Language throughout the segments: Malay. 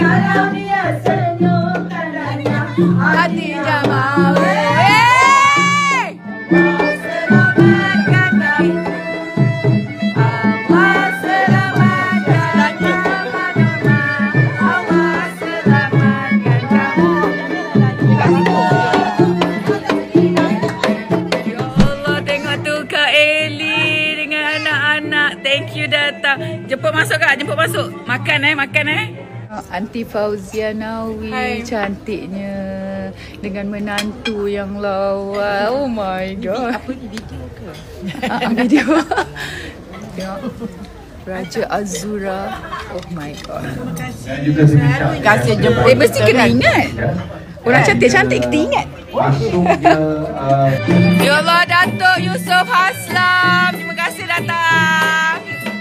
Kalau dia senyum tandanya hati jamaah. selamatkan kami. Allah selamatkan Norma. Allah selamatkan kamu. Ya Allah, tengok tu Kak Eli dengan anak-anak. Thank you datang. Jemput masuk Kak, jemput masuk. Makan makan. Aunty Fauzia Nawi. Hai. Cantiknya dengan menantu yang lawa. Oh my god. Apa ni, video ke? Video. Tengok Raja Azura. Oh my god. Terima kasih jemput. Mesti kena ingat. Orang cantik-cantik kita ingat. Ya Allah, Datuk Yusof Haslam. Terima kasih datang.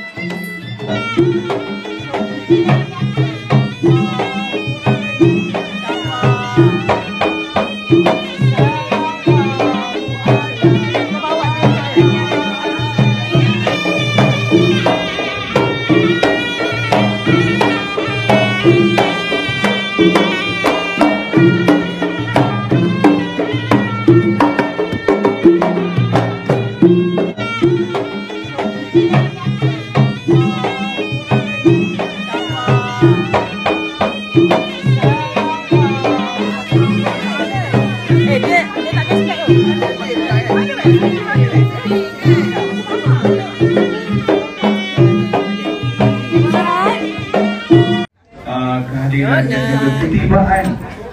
Kehadiran dan juga ketibaan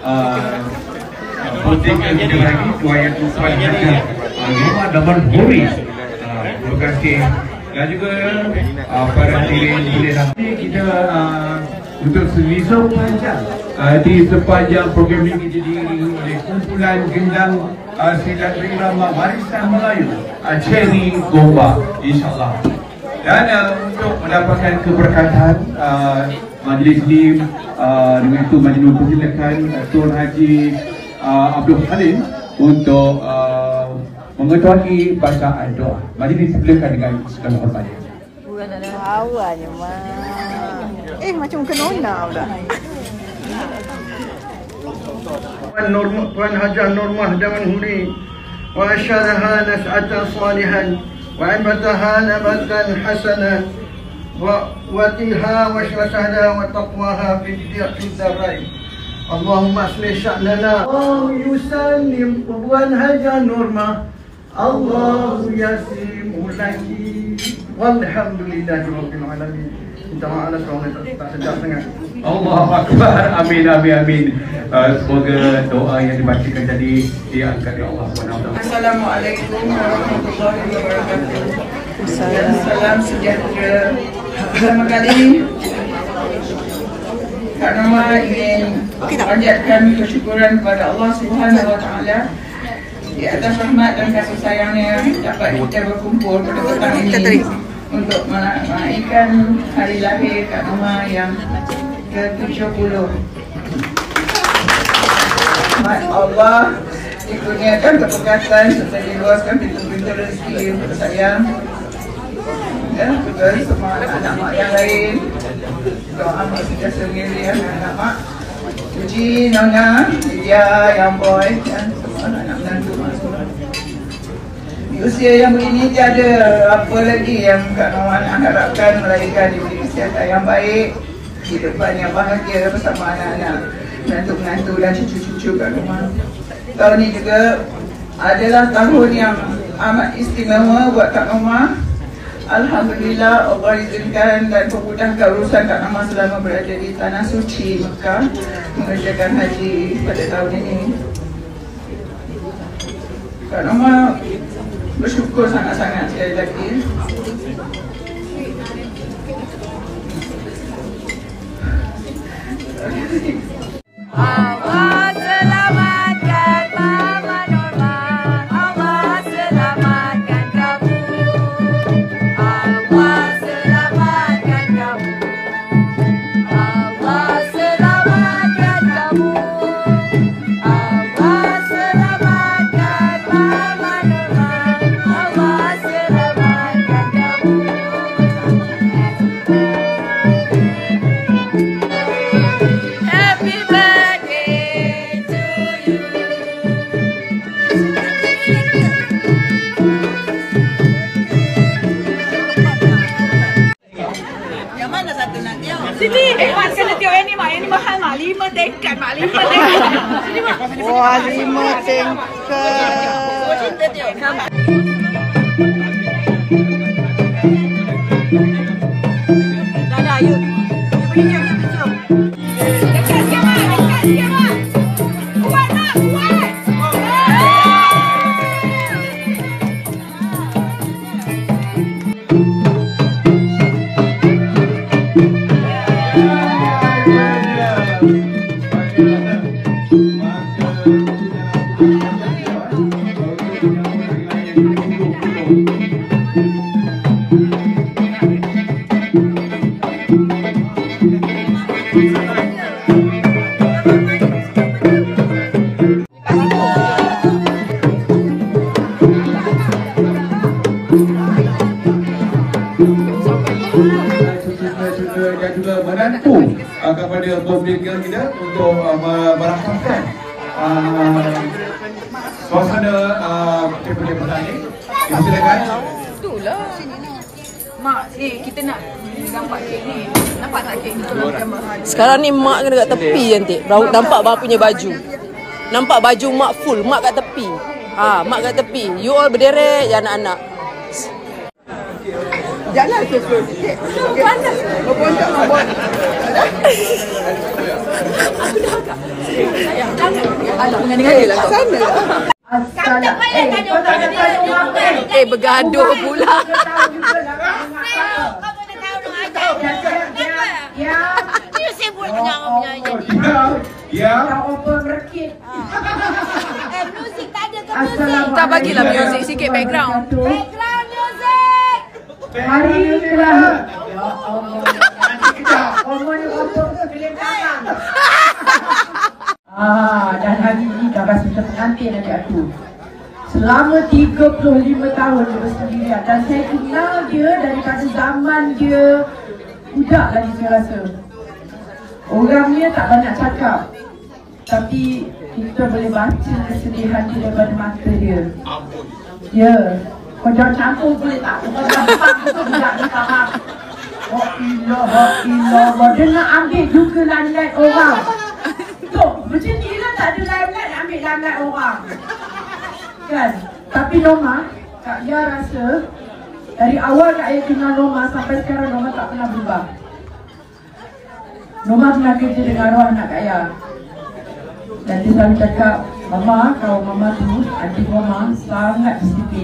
putih yang kita lagi Tuan Tuan Jaga Lima Daman Huri. Terima kasih dan juga para hadirin boleh nanti kita untuk selisau panjang di sepanjang program ini didiri oleh kumpulan gendang silat irama Warisan Melayu Cherry Gombak, insyaAllah. Dan untuk mendapatkan keberkatan majlis ini dengan itu majlis mempersilakan Tuan Haji Abdul Halim untuk mengetuai bacaan doa. Majlis silakan dengan segala hormatnya. Awalnya mah. Macam kenona pula. Tuan Hajah Normah Daman Huri wa asyaraha nas'atan salihan wa anbataha nabatan hasanan wa watiha wa syasahda wa taqwaha fi darai. Allahumma aslih sya'nana. Allah yusallim Tuan Hajah Normah. Allahu yasimu laki. Walhamdulillahirabbil alamin. Minta maaf kalau tak sedap sangat. Allahu Akbar. Amin amin amin. Semoga doa yang dibacakan tadi diangkat oleh Allah SWT. Assalamualaikum warahmatullahi wabarakatuh. Salam sejahtera. Pertama kali Kak Norma ingin panjatkan kesyukuran kepada Allah Subhanahu Wa Taala di atas rahmat dan kasih sayangnya dapat kita berkumpul pada petang ini untuk meraihkan hari lahir Kak Norma yang ke-70. Allah dikurniakan keberkatan serta diluaskan pintu-pintu rezeki untuk saya dan juga semua anak mak yang lain. Doa mak sudah sendiri anak mak, Puji, Nona, Lydia, Yang Boy dan semua anak menantu mak semua. Di usia yang begini tiada apa lagi yang Kak Norma nak harapkan melainkan diberi kesihatan yang baik, kehidupan yang bahagia bersama anak-anak, menantu-menantu dan cucu-cucu Kak Norma. Tahun ini juga adalah tahun yang amat istimewa buat Kak Norma. Alhamdulillah Allah izinkan dan memudahkan urusan Kak Norma selama berada di Tanah Suci Mekah mengerjakan haji pada tahun ini. Kak Norma bersyukur sangat-sangat sekali lagi. Allah selamatkan Mama Norma. Allah selamatkan kamu. Allah selamatkan kamu. Allah selamatkan kamu. Allah selamatkan Mama Norma. Allah selamatkan kamu. mak yang ni mahal mak. 5 tingkat mak, 5 tingkat. Sini mak. Wah, 5 tingkat. Dah, yuk. Dekat sikit mak, dekat sikit mak. Kuat mak, kuat. Dan juga membantu kepada pembelian kita untuk merasakan suasana kepada ini. Silakan. Itulah. Mak, kita nak gambar kek ni. Nampak tak kek ni dalam kamera? Sekarang ni mak kena kat tepi nanti. Nampak bang punya baju. Nampak baju mak full, mak kat tepi. Mak kat tepi. You all berderet je anak-anak. Jalan ke slow sikit. Panas. Berbontak mabon. Alah, dengan lah kau. Sana. Kata payah tanya orang dia. Bergaduh pula. Kamu dah tahu nak ajar. Ya. Dia sibuk dengan orang penyanyi ni. Ya. Apa merekit. Muzik tak ada ke muzik? Kita bagilah muzik sikit background. Background music. Hari ini telah. Ya Allah. Nanti kejap. Orang ni apa film tangan. Dan hari ini dah rasa terpengantin adik aku. Selama 35 tahun dia bersendirian. Dan saya kenal dia daripada zaman dia budak lagi saya rasa. Orangnya tak banyak cakap. Tapi kita boleh baca kesedihan dia daripada mata dia. Ya. Kau jangan campur boleh tak? Kau gampang tu budak dia faham. Oh ilah. Dia nak ambil juga limelight orang. Tok, macam ni lah tak ada limelight nak ambil limelight orang. Kan? Tapi Norma, Kak Ya rasa dari awal Kak Ya kenal Norma sampai sekarang Norma tak pernah berubah. Norma pernah kerja dengan arwah anak Kak Ya. Dan dia selalu cakap, Mama, kalau Mama tu, adik Mama sangat disiplin.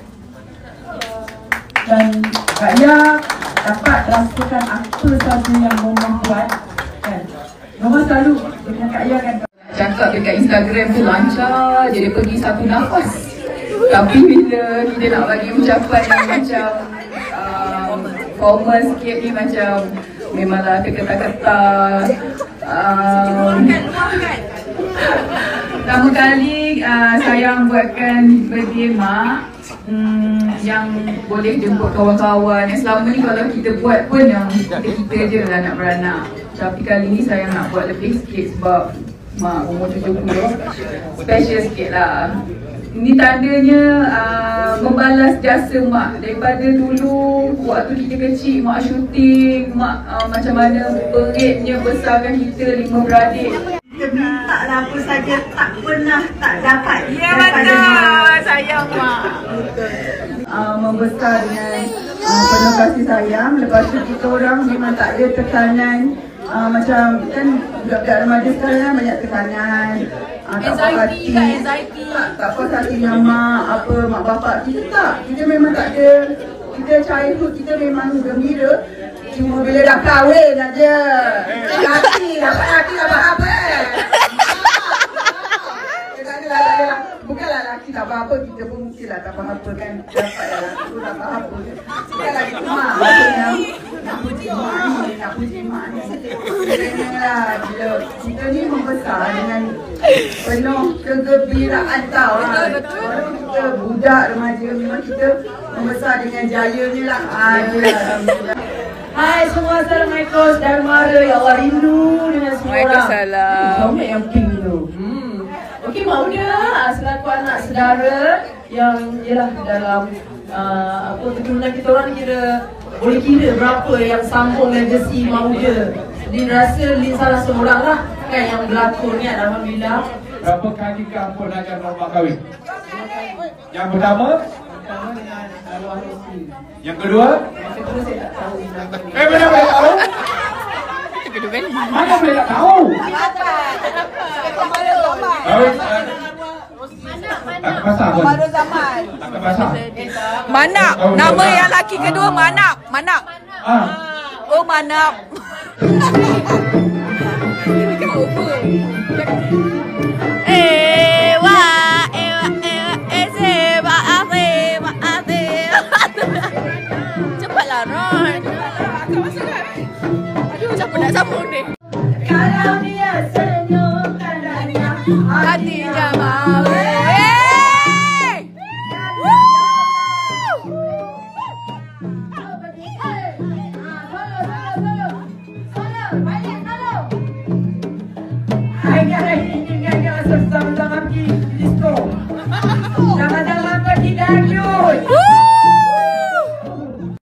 Dan Kak Ya dapat rasakan apa sahaja yang Norma buat. Kan? Norma selalu dengan Kak Ya kan cakap dekat Instagram tu lancar je, dia pergi satu nafas. Tapi bila kita nak bagi ucapan yang macam formal sikit ni macam memanglah terketar-ketar. Pertama kali sayang buatkan birthday mak yang boleh jemput kawan-kawan. Yang selama ni kalau kita buat pun yang kita je lah nak beranak. Tapi kali ni sayang nak buat lebih sikit sebab mak umur 70. Special sikit lah. Ini tandanya membalas jasa mak. Daripada dulu waktu kita kecil mak syuting, mak macam mana peritnya besarkan kita 5 beradik. Kita minta lah apa saja tak pernah tak dapat. Ya betul. Sayang mak. Membesar dengan penuh kasih sayang. Lepas tu kita orang memang tak ada tekanan. Macam kan budak-budak remaja sekarang kan banyak tekanan. Anxiety. Tak puas hati dengan mak, apa mak bapak. Kita tak. Kita memang tak ada. Kita childhood kita memang gembira. Cuma bila dah kahwin aja. Laki dapat apa. Bukanlah laki tak apa-apa, kita pun mestilah tak apa-apa kan. Dapat laki pun tak apa-apa. Bukanlah itu mak. Nak puji mak ni. Janganlah bila kita ni membesar dengan penuh kegembiraan tau. Orang kita budak remaja memang kita membesar dengan jaya ni lah. Alhamdulillah. Hai semua, Assalamualaikum. Darmara, ya Allah rindu dengan semua orang. Waalaikumsalam. Kamu yang pink tu. Okey, Mak Uda selaku anak saudara yang ialah dalam keturunan kita orang kira boleh kira berapa yang sambung legasi Mak Uda. Lin rasa Lin salah seorang lah kan yang berlakon ni, alhamdulillah. Berapa kali kamu belajar norma kahwin? Yang pertama? Pertama dengan arwah Rosi. Yang kedua? Yang kedua saya tak tahu. Mana boleh tak tahu? Mana boleh tak tahu? Kahwin tak kepasang pun. Tak kepasang. Manap. Nama yang laki kedua Manap. Manap. Oh, Manap. Cepatlah, Ron. Akan masuk kan? Aduh, siapa nak sambung ni? Kalau dia senyum tandanya Hatinya mau. Hey!